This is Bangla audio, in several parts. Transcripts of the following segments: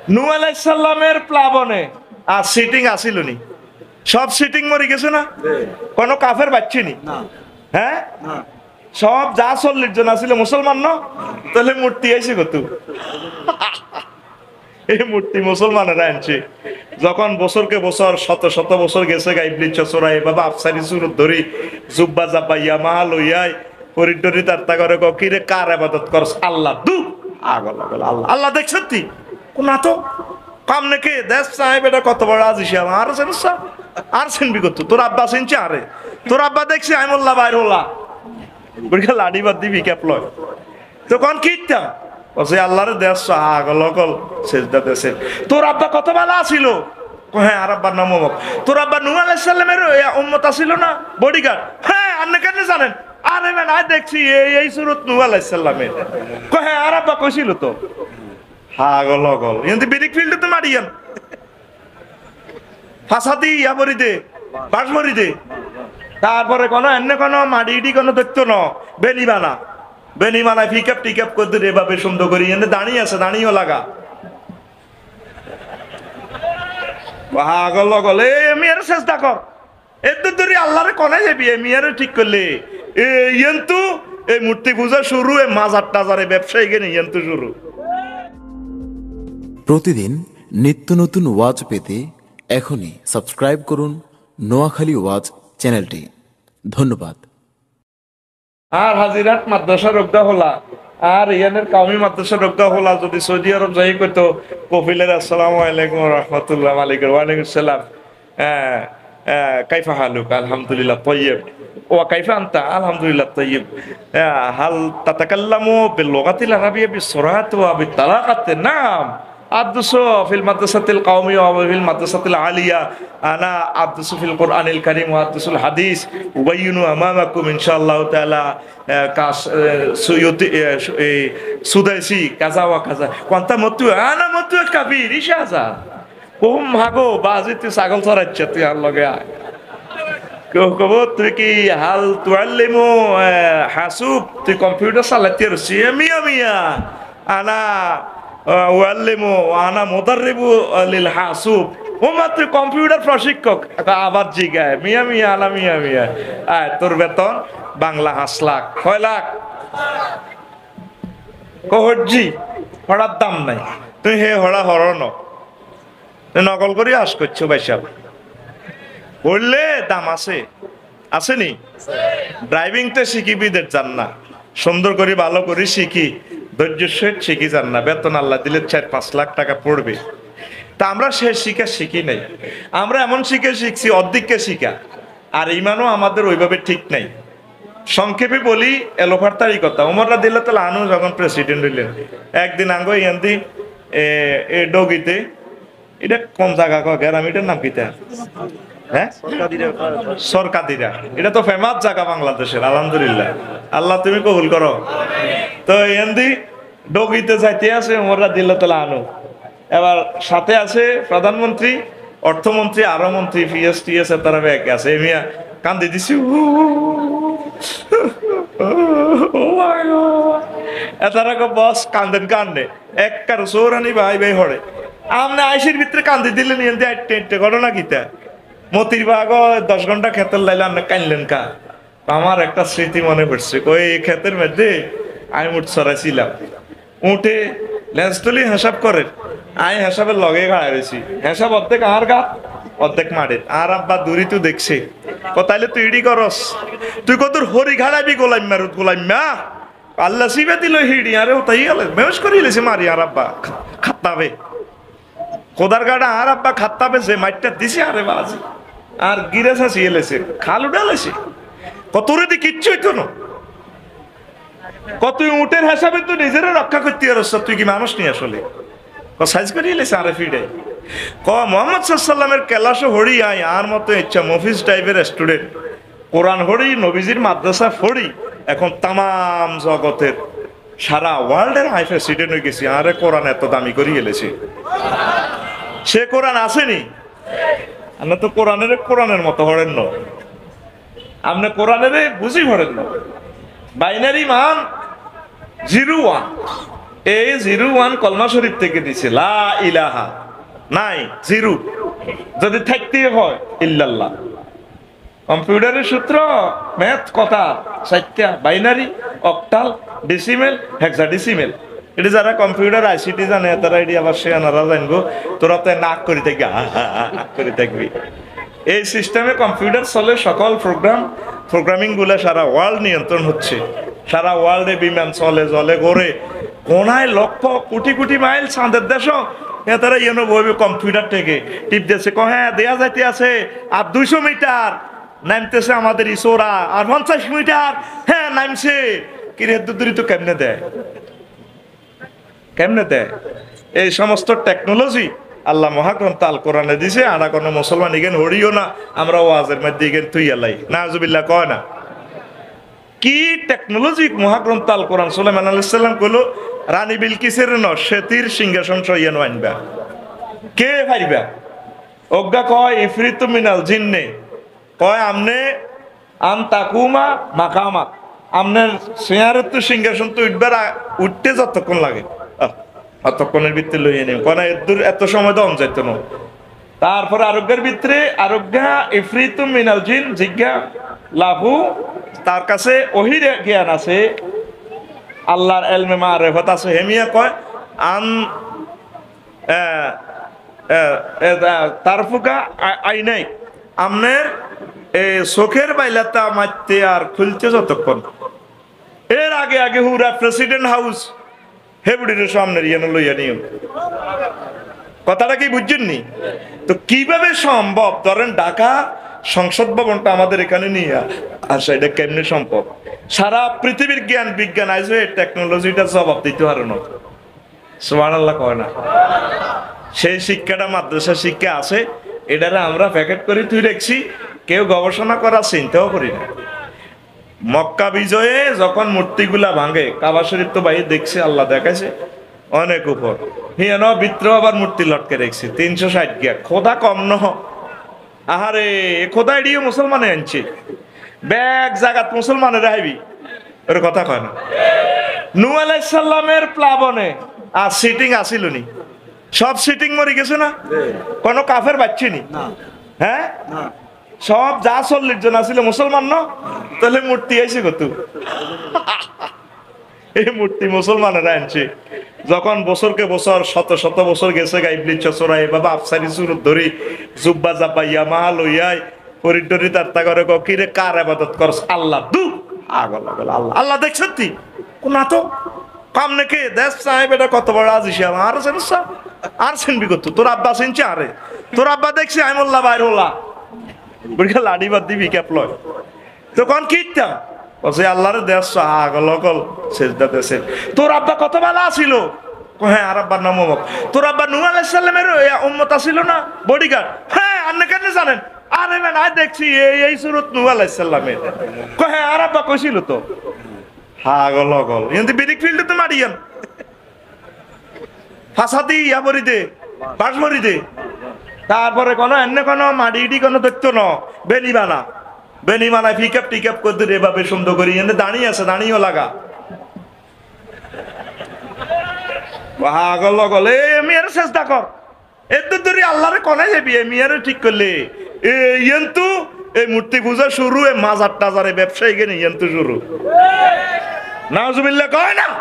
নূহ আলাইহিস সালামের প্লাবনে আর সিটিং আসিল নি, সব সিটিং মরে গেছে না, কোনো কাফের বাচ্চিনি, হ্যাঁ সব যা 40 জন আসিল মুসলমান না, তাহলে মূর্তি আইছে কত? এই মূর্তি মুসলমানেরা আনছে। যখন বছরকে বছর শত শত বছর গেছে ইবলিস চোরাই বাবা আফসারি সুরত ধরি জুব্বা জাপাইয়া মাহা লইয়াই পরিডরি তার্তা করে কিরে কার ইবাদত করস? আল্লাহ দু আগল আগল আল্লাহ আল্লাহ দেখছ তুই কোনা তো কাম নাকি দেশ সাহেব এটা কত বড় আজিস আর সেনসা আর সেনবি কত তোর আব্বা সেনছে আরে তোর আব্বা দেখছি আইমুল্লাহ বাইর হলা বড়িয়া লাড়ি বাদ দিবি ক্যাপলয় তখন কিটা ওসে আল্লাহর দেশ আগল আগল সেজদা দেশে। তোর আব্বা কত ভালো আছিল? হ্যাঁ আর আব্বার নাম অমুক। তোর আব্বা নূহ আলাইহিস সালামের উম্মত আছিল না, বডিগার্ড? হ্যাঁ আপনি কেন জানেন? আরে ম্যান আই দেখছি এই সূরত নূহ আলাইহিস সালামের। হ্যাঁ আর আব্বা কইছিল তো আগল আগল এন্ড বিরিক ফিল্ড তো মারিয়ান ফাসাদি ইয়াবরি দে বাসমরি দে তারপরে কোন এনে কোন মাডিডি কোন দেখতো না বেনিবানা বেনিবানা পিকআপ টিকআপ করতে রে এভাবে সুন্দর করি এনে দাঁড়িয়ে আছে দাঁড়িয়েও লাগা পাগল গলে মিয়ার চেষ্টা কর এত দূরে আল্লাহরে কোনায় যাবি মিয়ারে ঠিক করলে কিন্তু এই মূর্তি পূজা শুরু এই মাজার টাজারে ব্যবসায়ী গেনি কিন্তু শুরু। প্রতিদিন নিত্য নতুন ওয়াজ পেতে এখনই সাবস্ক্রাইব করুন নোয়াখালী ওয়াজ চ্যানেলটি। ধন্যবাদ। আর হাজিরাট মাদ্রাসা রোগদা হলা আর ইয়ানের কাউমি মাদ্রাসা রোগদা হলা যদি সৌদি আরব যাই কইতো কফিলের আসসালামু আলাইকুম ওয়া রাহমাতুল্লাহি ওয়া আলাইকুম আসসালাম কাইফা হালুক আলহামদুলিল্লাহ তাইয়্যিব ওয়া কাইফা আনতা আলহামদুলিল্লাহ তাইয়্যিব হাল তাতাকাল্লামু বিল লুগাতিল আরাবিয়্যা বিসরাত ওয়া বিতালাকাত নাম আদসু ফিল মাদ্রাসাতিল কওমি ওয়া ফিল মাদ্রাসাতিল আলিয়া আনা আদসু ফিল কুরআনিল কারীম ওয়া আদসুল হাদিস উবাইয়িনু আমামাকুম ইনশাআল্লাহ তাআলা কাস সুয়ুতি সুদাইসি কাজা ওয়া কাজা কোনটা মতু আনা মতু কাবির ইশাজা ওম ভাগো বাজিতে ছাগল চড়াচ্ছে তুই আর লগে আয় কেউ কব তুই কি হাল তুয়াল্লিমু হাসুব তুই কম্পিউটার চালাতে রছি মিয়া মিয়া আনা ওয়াল্লিমু আনা মুদাররিবু লিল হাসুব ও মাত্র কম্পিউটার প্রশিক্ষক আবার জিগায় মিয়া মিয়া আলা মিয়া মিয়া আয় তোর বেতন বাংলা 5 লাখ 6 লাখ কোহজি হড়ার দাম নাই তুই হে হড়া হরণ নকল করে আস করছো ভাইসাব বললে দাম আছে আসেনি ড্রাইভিংটা শিখিবিদের জান না সুন্দর করে ভালো করে শিখি ধৈর্য সহিত শিখি যান না বেতন আল্লাহ দিলে 4-5 লাখ টাকা পড়বে তা আমরা সে শিখা শিখি নাই আমরা এমন শিখে শিখছি অর্ধেককে শিখা আর ইমানও আমাদের ওইভাবে ঠিক নাই। সংক্ষেপে বলি এলোফারতারই কথা ওমর রাদিয়াল্লাহু তাআলা আনহু যখন প্রেসিডেন্ট হইলেন একদিন আঙ্গো ইয়ান্দি এ ডগিতে এটা কোন জায়গা গ্রাম এটার নাম কিতা হ্যাঁ সরকাদিরা এটা তো ফেমাস জায়গা বাংলাদেশের আলহামদুলিল্লাহ আল্লাহ তুমি কবুল করো। তো এন্দি ডগিতে যাইতে আছে ওমর রাদিয়াল্লাহু তাআলা আনহু এবার সাথে আছে প্রধানমন্ত্রী অর্থমন্ত্রী আরো মন্ত্রী পিএসটিএস তারা ব্যাগ আছে মিয়া কান্দি দিছি এতারা বস কান্দেন কান্দে এক কারো সৌরানি ভাই ভাই হড়ে আমনে আইসির ভিতরে কান্দি দিলেন এনতে আইটে ঘটনা কিতা মতির বাগ 10 ঘন্টা খেতের লাইলে আপনি কানলেন কা আমার একটা স্মৃতি মনে পড়ছে কই ক্ষেতের মধ্যে আমি উঠ চড়াইছিলাম উঠে লেন্সটলি হিসাব করে আমি হিসাবের লগে গাড়াই রয়েছি হিসাব অর্ধেক আর গা অর্ধেক মারে আর আব্বা দূরি তো দেখছে তাইলে তুই ইডি করস তুই কত হরি ঘাড়াবি গোলাম মারুত গোলাম মা আল্লাহ সিবে দিল হিডি আরে ও তাই গেলে বেশ করে লেছে মারি আর আব্বা খাত্তাবে খোদার গাড়া আর আব্বা খাত্তাবে যে মাইটটা দিছে আরে বাজি আর গিরে ছাসি এলেছে খাল উঠালেছে কত রেদি কিচ্ছু হইতো না কত উটের হিসাবে তুই নিজের রক্ষা করতে পারছ তুই কি মানুষ নি আসলে সাইজ করে এলেছে আরে ফিডে মোহাম্মদ সাল্লামের কেলাসও হরি আয় আর মতো ইচ্ছা মফিজ টাইপের স্টুডেন্ট কোরআন হরি নবীজির মাদ্রাসা হরি এখন তাম জগতের সারা ওয়ার্ল্ডের হাই প্রেসিডেন্ট হয়ে গেছি আরে কোরআন এত দামি করে এলেছে সে কোরআন আসেনি আমরা তো কোরআনের মতো হরেন না আপনি কোরআনের বুঝি হরেন না বাইনারি মান 0-1 এই 01 কলমা শরীফ থেকে দিছে লা ইলাহা নাই 0 যদি থাকতে হয় ইল্লাল্লাহ। কম্পিউটারের সূত্র ম্যাথ কথা 4টা বাইনারি অক্টাল ডেসিমেল হেক্সাডেসিমেল। এটা যারা কম্পিউটার আইসিটি জানে তারা এটি আবার সে আনারা জানবো। তোরা তো নাক করে থাকবি করে থাকবি। এই সিস্টেমে কম্পিউটার চলে, সকল প্রোগ্রামিং গুলা সারা ওয়ার্ল্ড নিয়ন্ত্রণ হচ্ছে। সারা ওয়ার্ল্ডে বিমান চলে জলে গড়ে কোনায় লক্ষ কোটি কোটি মাইল চাঁদের দেশ তারা ইয়েনো বইবে কম্পিউটার থেকে টিপ দিয়েছে হ্যাঁ দেয়া যাইতে আছে আর 200 মিটার নামতেছে আমাদের ইসোরা আর 50 মিটার হ্যাঁ নামছে। কিরে দুদুরি তো কেমনে দেয় এই সমস্ত টেকনোলজি আল্লাহ মহাগ্রন্থ আল কোরআনে দিছে। আর কোনো মুসলমান ইগেন হরিও না, আমরা ওয়াজের মধ্যে ইগেন তুই আলাই নাউজুবিল্লাহ কয় না। কি টেকনোলজি মহাগ্রন্থ আল কোরআন। সুলাইমান আলাইহিস সালাম কইলো রানী বিলকিসের সেতির সিংহাসন সইয়ানো আনবা, কে পারিবা? অজ্ঞা কয় ইফরিতু মিনাল জিন্নে, কয় আমনে আন তাকুমা মাকামা, আমনের চেয়ারের তো সিংহাসন তো উঠতে যতক্ষণ লাগে অতক্ষণের ভিতরে লইয়ে নেই কোন এত সময় তো যাইত না। তারপরে আরোগ্যের ভিতরে আরোগ্যা ইফরিতু মিনাল জিন জিজ্ঞা লাহু, তার কাছে ওহির জ্ঞান আছে, আল্লাহর ইলমে মারিফত আছে। হেমিয়া কয় আন তারফুকা আইনাই, আমনের এই চোখের বাইলাটা মারতে আর খুলতে যতক্ষণ। এর আগে আগে হুরা প্রেসিডেন্ট হাউস হেবুডির সামনে ইয়েন লইয়া নিয়ম। কথাটা কি বুঝছেননি? তো কিভাবে সম্ভব? ধরেন ঢাকা সংসদ ভবনটা আমাদের এখানে নিয়ে আসা, এটা কেমনে সম্ভব? সারা পৃথিবীর জ্ঞান বিজ্ঞান আইসে টেকনোলজিটা জবাব দিতে পারে না। সুবহানাল্লাহ কয় না? সেই শিক্ষাটা মাদ্রাসা শিক্ষা আছে, এটারে আমরা প্যাকেট করে তুই রেখছি, কেউ গবেষণা করার চিন্তাও করি না। মক্কা বিজয়ে যখন মূর্তিগুলা ভাঙে, কাবা শরীফ তো বাইরে দেখছে, আল্লাহ দেখাইছে অনেক উপর, হিয়ানো ভিতর আবার মূর্তি লটকে রেখছি 360 গিয়া। খোদা কম নহ, আহারে খোদা এডিও মুসলমানে আনছে, ব্যাগ জাগাত মুসলমানের রাইবি, ওর কথা কয় না। নূহ আলাইহিস সালামের প্লাবনে আর সিটিং আসিল নি, সব সিটিং মরে গেছে না, কোন কাফের বাচ্চিনি, হ্যাঁ সব যা 40 জন আসিল মুসলমান ন, তাহলে মূর্তি আইছে কত? এই মূর্তি মুসলমানেরা আনছে। যখন বছরকে বছর শত শত বছর গেছে গাইবলি চচরাই বাবা আফসারি সুরত ধরি জুব্বা জাপাইয়া মা লইয়াই পরিডরি তাত্তা করে কিরে কার ইবাদত করস? আল্লাহ দু আগল আগল আল্লাহ আল্লাহ দেখছ তুই কোন তো কাম নাকি দেশ সাহেব এটা কত বড় আজিস আর সেনসা আর সেনবি কত তোর আব্বা সেনছে, আরে তোর আব্বা দেখছি আমি মোল্লা বাইর হলা বুড়িয়া লাড়ি বাদ দিবি ক্যাপ লয় তখন কিটা বলছে আল্লাহর দেশ আগল আগল সেজদা দেশে। তোর আব্বা কত ভালো আছিল? হ্যাঁ আর আব্বার নাম অমুক। তোর আব্বা নূহ আলাইহিস সালামের উম্মত আছিল না বডিগার্ড? হ্যাঁ আপনি কেন জানেন? আরে না না দেখছি এই সুরত নূহ আলাইহিস সালামের। হ্যাঁ আর আব্বা কইছিল তো আগল আগল এন্ড বিরিক ফিল্ড তো মারিয়ান ফাসাদি ইয়াবরি দে বাসবরি দে। তারপরে কোন এন্য কোন মাড়িডি কোন তথ্য ন বেনিবানা বেনিমানায় পিকআপ টিকআপ করতে এভাবে সুন্দর করি এনে দাঁড়িয়ে আছে, দাঁড়িয়েও লাগা পাগল লগল এ মেয়ের চেষ্টা কর এত দূরে আল্লাহরে কোনে যাবি? এ মেয়ের ঠিক করলে ইয়েন্তু এই মূর্তি পূজা শুরু, এ মাজার টাজারে ব্যবসায়ী গেলে ইয়েন্তু শুরু। নাউজুবিল্লাহ কয় না?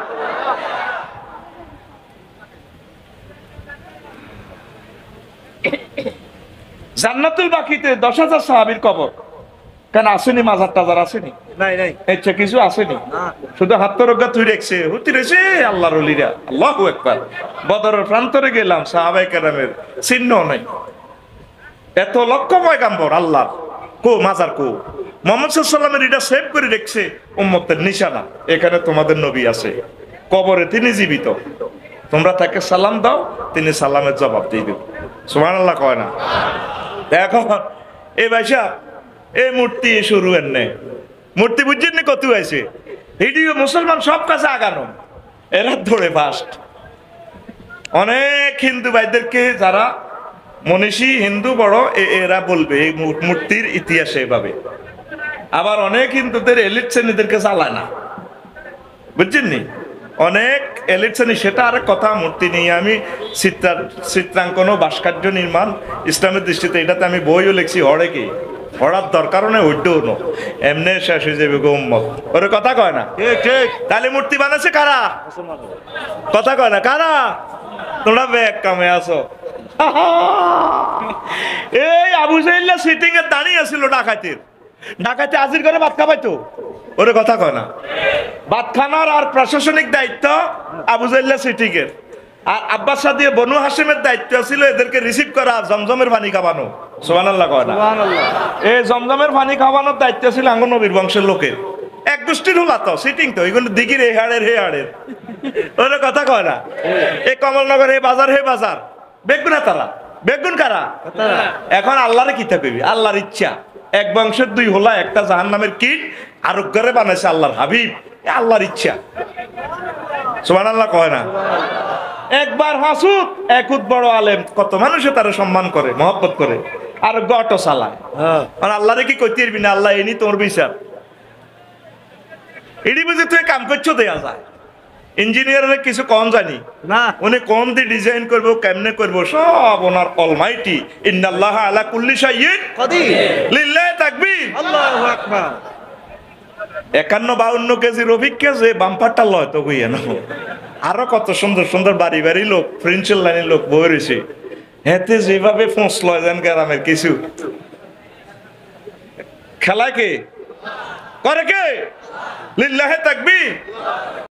জান্নাতুল বাকিতে 10,000 সাহাবীর কবর কেন আসেনি? মাজার টাজার আসেনি? নাই নাই ইচ্ছা কিছু আসেনি, শুধু হাত রোগা তুই রেখছে হুতি রেছে আল্লাহর ওলিরা। আল্লাহু আকবার। বদরের প্রান্তরে গেলাম, সাহাবায়ে কেরামের চিহ্ন নাই, এত লক্ষ পয়গাম্বর আল্লাহ কো মাজার কো। মুহাম্মদ সাল্লাল্লাহু আলাইহি ওয়াসাল্লামের এটা সেভ করে রেখছে উম্মতের নিশানা, এখানে তোমাদের নবী আছে, কবরে তিনি জীবিত, তোমরা তাকে সালাম দাও, তিনি সালামের জবাব দিবে। সুবহানাল্লাহ কয় না? দেখো এই ভাইসা এই মূর্তি শুরু এনে মূর্তি বুঝছেন না কত আছে ভিডিও মুসলমান সব কাছে আগানো, এরা ধরে ফাস্ট। অনেক হিন্দু ভাইদেরকে যারা মনীষী হিন্দু বড় এরা বলবে এই মূর্তির ইতিহাস এভাবে। আবার অনেক হিন্দুদের এলিট শ্রেণীদেরকে চালায় না, বুঝছেন নি? অনেক এলিট শ্রেণী, সেটা আরেক কথা। মূর্তি নিয়ে আমি চিত্রাঙ্কন ও ভাস্কর্য নির্মাণ ইসলামের দৃষ্টিতে, এটাতে আমি বইও লিখছি। হরে কি হরার দরকারও নেই, ওইটাও নো, এমনি শেষ হয়ে যাবে গো উম্মত। ওরে কথা কয় না, ঠিক ঠিক। তাহলে মূর্তি বানাচ্ছে কারা? কথা কয় না কারা? তোমরা ব্যাগ কামে আসো। এই আবু জাহেল সিটিং এর দাঁড়িয়ে ছিল ডাকাতের, ডাকাতে আজির করে ভাত খাবাইতো। ওরে কথা কয় না, ভাত খানার আর প্রশাসনিক দায়িত্ব আবু জাহেল সিটিং এর, আর আব্বাস সাদি বনু হাসিমের দায়িত্ব ছিল এদেরকে রিসিভ করা, জমজমের পানি খাওয়ানো। সুবহানাল্লাহ কয় না? এই জমজমের পানি খাওয়ানোর দায়িত্ব ছিল আঙ্গ নবীর বংশের লোকের। এক গোষ্ঠীর হলা তো সিটিং, তো এগুলো দিঘির হে হাড়ের। ওরে কথা কয় না, এই কমলনগর হে বাজার, হে বাজার বেগুন তারা, বেগুন কারা? এখন আল্লাহরে কিতা কইবি? আল্লাহর ইচ্ছা, এক বংশের দুই হোলা, একটা জাহান্নামের কীট, আরোগ্যরে বানাইছে আল্লাহর হাবিব। আল্লাহর ইচ্ছা। সুবহানাল্লাহ কয় না? একবার হাসুদ, একুত বড় আলেম, কত মানুষে তারা সম্মান করে, মহব্বত করে, আর গটো চালায়। আর আল্লাহরে কি কইতে পারবি না? আল্লাহ এনি তোর বিচার, এটি বুঝে তুই কাম করছো দেয়া যায়। ইঞ্জিনিয়ারের কিছু কম জানি না, উনি কোন দিয়ে ডিজাইন করবো, কেমনে করবো, সব ওনার অলমাইটি। ইন্নাল্লাহ আলা কুল্লি শাইইন কদির। লিল্লাহি তাকবীর। আল্লাহু আকবার। 51-52 কেজির অভিজ্ঞ যে বাম্পারটা লয় তো কইয়া না। আরো কত সুন্দর সুন্দর বাড়ি বাড়ি লোক, ফ্রেঞ্চের লাইনের লোক বই রয়েছে, হেতে যেভাবে ফোঁস লয় যান গ্রামের কিছু। খেলা কে করে? কে? লিল্লাহি তাকবীর।